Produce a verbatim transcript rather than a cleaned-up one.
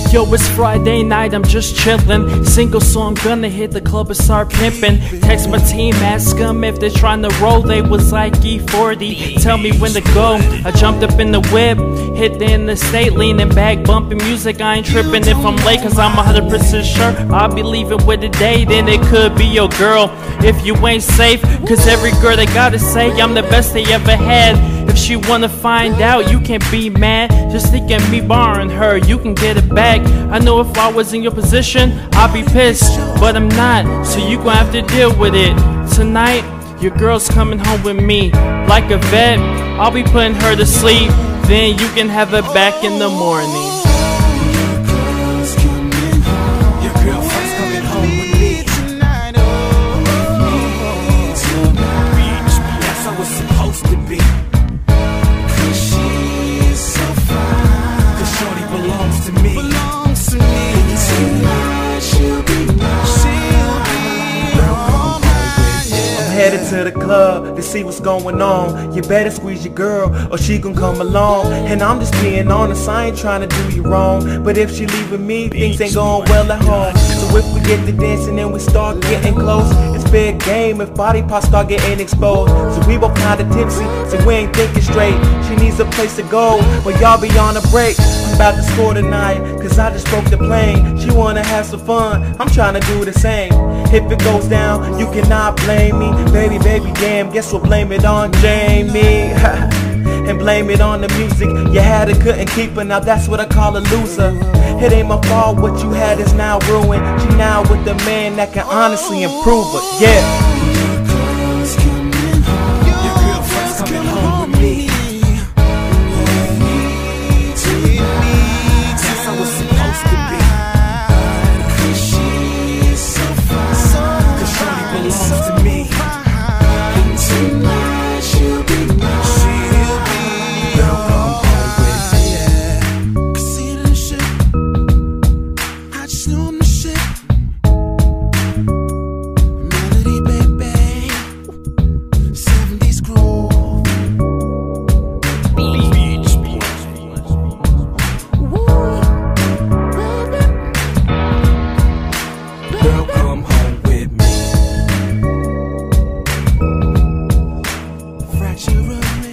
Yo, it's Friday night, I'm just chillin'. Single, so I'm gonna hit the club and start pimpin'. Text my team, ask them if they're trying to roll. They was like E forty, tell me when to go. I jumped up in the whip, hit the interstate, leaning back, bumping music. I ain't trippin' if I'm late, cause I'm one hundred percent sure I'll be leaving with a day. Then it could be your girl if you ain't safe, cause every girl they gotta say I'm the best they ever had. If she wanna find out, you can't be mad. Just think of me borrowing her, you can get it back. I know if I was in your position, I'd be pissed, but I'm not, so you gon' have to deal with it. Tonight, your girl's coming home with me. Like a vet, I'll be putting her to sleep. Then you can have her back in the morning. Headed to the club to see what's going on. You better squeeze your girl or she gon' come along. And I'm just being honest, I ain't trying to do you wrong, but if she leaving me, things ain't going well at home. So if we get to dancing and we start getting close, it's big game if body parts start getting exposed. So we both kinda tipsy, so we ain't thinking straight. She needs a place to go, but y'all be on a break. I'm about to score tonight, cause I just broke the plane. She wanna have some fun, I'm trying to do the same. If it goes down, you cannot blame me. Baby, baby, damn, guess we'll blame it on Jamie. And blame it on the music. You had it, couldn't keep her, now that's what I call a loser. It ain't my fault, what you had is now ruined. She now with the man that can honestly improve her, yeah. Fracture of